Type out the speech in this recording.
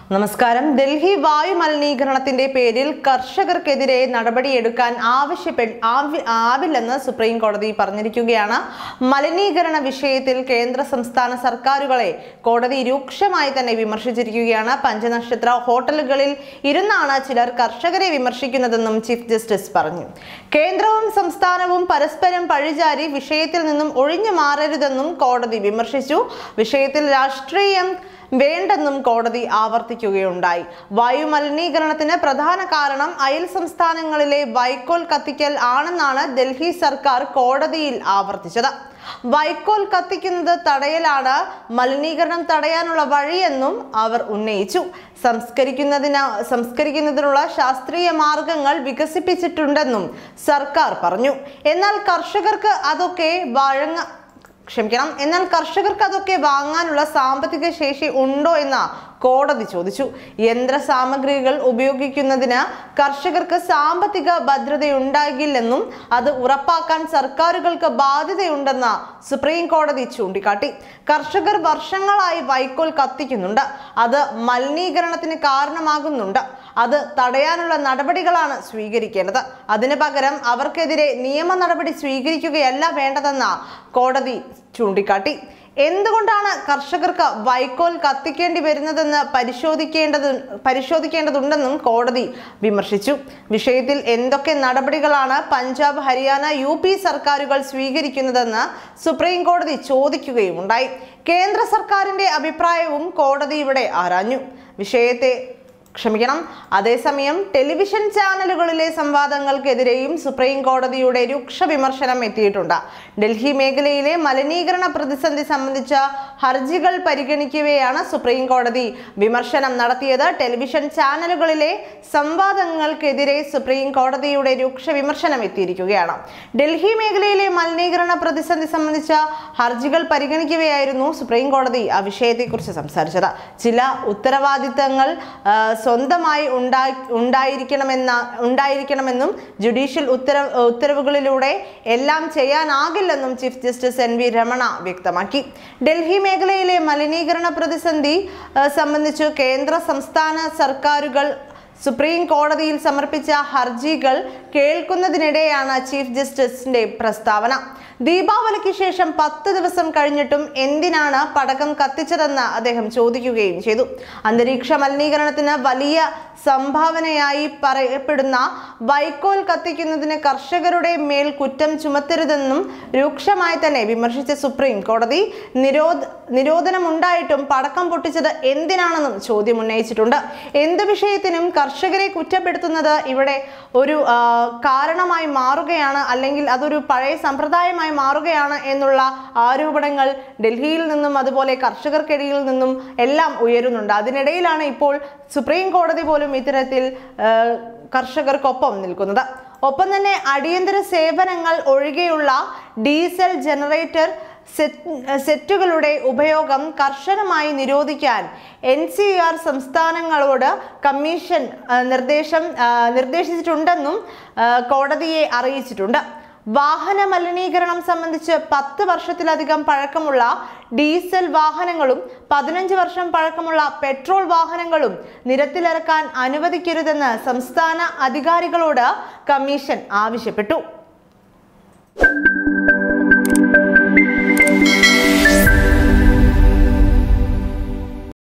നമസ്കാരം. ഡൽഹി വായു മലിനീകരണത്തിന്റെ പേരിൽ കർഷകർക്കെതിരെ നടപടിയെടുക്കാൻ ആവില്ലെന്ന് സുപ്രീം കോടതി പറഞ്ഞിരിക്കുകയാണ്. മലിനീകരണ വിഷയത്തിൽ കേന്ദ്ര സംസ്ഥാന സർക്കാരുകളെ കോടതി രൂക്ഷമായി തന്നെ വിമർശിച്ചിരിക്കുകയാണ്. പഞ്ചനക്ഷത്ര ഹോട്ടലുകളിൽ ഇരുന്നാണ് ചിലർ കർഷകരെ വിമർശിക്കുന്നതെന്നും ചീഫ് ജസ്റ്റിസ് പറഞ്ഞു. കേന്ദ്രവും സംസ്ഥാനവും പരസ്പരം പഴിചാരി വിഷയത്തിൽ നിന്നും ഒഴിഞ്ഞു മാറരുതെന്നും കോടതി വിമർശിച്ചു. വിഷയത്തിൽ രാഷ്ട്രീയം വേണ്ടെന്നും കോടതി ആവർത്തിക്കുകയുണ്ടായി. വായു മലിനീകരണത്തിന് പ്രധാന കാരണം അയൽ സംസ്ഥാനങ്ങളിലെ വൈക്കോൽ കത്തിക്കൽ ആണെന്നാണ് ഡൽഹി സർക്കാർ കോടതിയിൽ ആവർത്തിച്ചത്. വൈക്കോൽ കത്തിക്കുന്നത് തടയലാണ് മലിനീകരണം തടയാനുള്ള വഴിയെന്നും അവർ ഉന്നയിച്ചു. സംസ്കരിക്കുന്നതിനുള്ള ശാസ്ത്രീയ മാർഗങ്ങൾ വികസിപ്പിച്ചിട്ടുണ്ടെന്നും സർക്കാർ പറഞ്ഞു. എന്നാൽ കർഷകർക്ക് അതൊക്കെ വാങ്ങാനുള്ള സാമ്പത്തിക ശേഷി ഉണ്ടോ എന്ന് കോടതി ചോദിച്ചു. യന്ത്ര സാമഗ്രികൾ ഉപയോഗിക്കുന്നതിന് കർഷകർക്ക് സാമ്പത്തിക ഭദ്രതയുണ്ടാകില്ലെന്നും അത് ഉറപ്പാക്കാൻ സർക്കാരുകൾക്ക് ബാധ്യതയുണ്ടെന്ന് സുപ്രീം കോടതി ചൂണ്ടിക്കാട്ടി. കർഷകർ വർഷങ്ങളായി വൈക്കോൽ കത്തിക്കുന്നുണ്ട്. അത് മലിനീകരണത്തിന് കാരണമാകുന്നുണ്ട്. അത് തടയാനുള്ള നടപടികളാണ് സ്വീകരിക്കേണ്ടത്. അതിന് പകരം അവർക്കെതിരെ നിയമ നടപടി സ്വീകരിക്കുകയല്ല വേണ്ടതെന്ന് കോടതി ചൂണ്ടിക്കാട്ടി. എന്തുകൊണ്ടാണ് കർഷകർക്ക് വൈക്കോൽ കത്തിക്കേണ്ടി വരുന്നതെന്ന് പരിശോധിക്കേണ്ടതുണ്ടെന്നും കോടതി വിമർശിച്ചു. വിഷയത്തിൽ എന്തൊക്കെ നടപടികളാണ് പഞ്ചാബ്, ഹരിയാന, UP സർക്കാരുകൾ സ്വീകരിക്കുന്നതെന്ന് സുപ്രീം കോടതി ചോദിക്കുകയുമുണ്ടായി. കേന്ദ്ര സർക്കാരിന്റെ അഭിപ്രായവും കോടതി ഇവിടെ ആരാഞ്ഞു. അതേസമയം ടെലിവിഷൻ ചാനലുകളിലെ സംവാദങ്ങൾക്കെതിരെയും സുപ്രീം കോടതിയുടെ രൂക്ഷ വിമർശനം എത്തിയിട്ടുണ്ട്. ഡൽഹി മേഖലയിലെ മലിനീകരണ പ്രതിസന്ധി സംബന്ധിച്ച ഹർജികൾ പരിഗണിക്കവെയാണ് സുപ്രീം കോടതി വിമർശനം നടത്തിയത്. ടെലിവിഷൻ ചാനലുകളിലെ സംവാദങ്ങൾക്കെതിരെ സുപ്രീം കോടതിയുടെ രൂക്ഷ വിമർശനം എത്തിയിരിക്കുകയാണ്. ഡൽഹി മേഖലയിലെ മലിനീകരണ പ്രതിസന്ധി സംബന്ധിച്ച ഹർജികൾ പരിഗണിക്കവെയായിരുന്നു സുപ്രീം കോടതി ആ വിഷയത്തെക്കുറിച്ച് സംസാരിച്ചത്. ചില ഉത്തരവാദിത്തങ്ങൾ സ്വന്തമായി ഉണ്ടായിരിക്കണമെന്നും ജുഡീഷ്യൽ ഉത്തരവുകളിലൂടെ എല്ലാം ചെയ്യാനാകില്ലെന്നും ചീഫ് ജസ്റ്റിസ് NV രമണ വ്യക്തമാക്കി. ഡൽഹി മേഖലയിലെ മലിനീകരണ പ്രതിസന്ധി സംബന്ധിച്ച് കേന്ദ്ര സംസ്ഥാന സർക്കാരുകൾ സുപ്രീം കോടതിയിൽ സമർപ്പിച്ച ഹർജികൾ കേൾക്കുന്നതിനിടെയാണ് ചീഫ് ജസ്റ്റിസിന്റെ പ്രസ്താവന. ദീപാവലിക്ക് ശേഷം 10 ദിവസം കഴിഞ്ഞിട്ടും എന്തിനാണ് പടക്കം കത്തിച്ചതെന്ന് അദ്ദേഹം ചോദിക്കുകയും ചെയ്തു. അന്തരീക്ഷ മലിനീകരണത്തിന് വലിയ സംഭാവനയായി പറയപ്പെടുന്ന വൈക്കോൽ കത്തിക്കുന്നതിന് കർഷകരുടെ മേൽ കുറ്റം ചുമത്തരുതെന്നും രൂക്ഷമായി തന്നെ വിമർശിച്ച സുപ്രീം കോടതി നിരോധനമുണ്ടായിട്ടും പടക്കം പൊട്ടിച്ചത് എന്തിനാണെന്നും ചോദ്യം ഉന്നയിച്ചിട്ടുണ്ട്. എന്ത് വിഷയത്തിനും കർഷകരെ കുറ്റപ്പെടുത്തുന്നത് ഇവിടെ ഒരു കാരണമായി മാറുകയാണ്, അല്ലെങ്കിൽ അതൊരു പഴയ സമ്പ്രദായമായി മാറുകയാണ് എന്നുള്ള ആരോപണങ്ങൾ ഡൽഹിയിൽ നിന്നും അതുപോലെ കർഷകർക്കിടയിൽ നിന്നും എല്ലാം ഉയരുന്നുണ്ട്. അതിനിടയിലാണ് ഇപ്പോൾ സുപ്രീം കോടതി പോലും ഇത്തരത്തിൽ കർഷകർക്കൊപ്പം നിൽക്കുന്നത്. ഒപ്പം തന്നെ അടിയന്തര സേവനങ്ങൾ ഒഴികെയുള്ള ഡീസൽ ജനറേറ്റർ സെറ്റുകളുടെ ഉപയോഗം കർശനമായി നിരോധിക്കാൻ NCR സംസ്ഥാനങ്ങളോട് കമ്മീഷൻ നിർദ്ദേശിച്ചിട്ടുണ്ടെന്നും കോടതിയെ അറിയിച്ചിട്ടുണ്ട്. വാഹന മലിനീകരണം സംബന്ധിച്ച് 10 വർഷത്തിലധികം പഴക്കമുള്ള ഡീസൽ വാഹനങ്ങളും 15 വർഷം പഴക്കമുള്ള പെട്രോൾ വാഹനങ്ങളും നിരത്തിലിറക്കാൻ അനുവദിക്കരുതെന്ന് സംസ്ഥാന അധികാരികളോട് കമ്മീഷൻ ആവശ്യപ്പെട്ടു.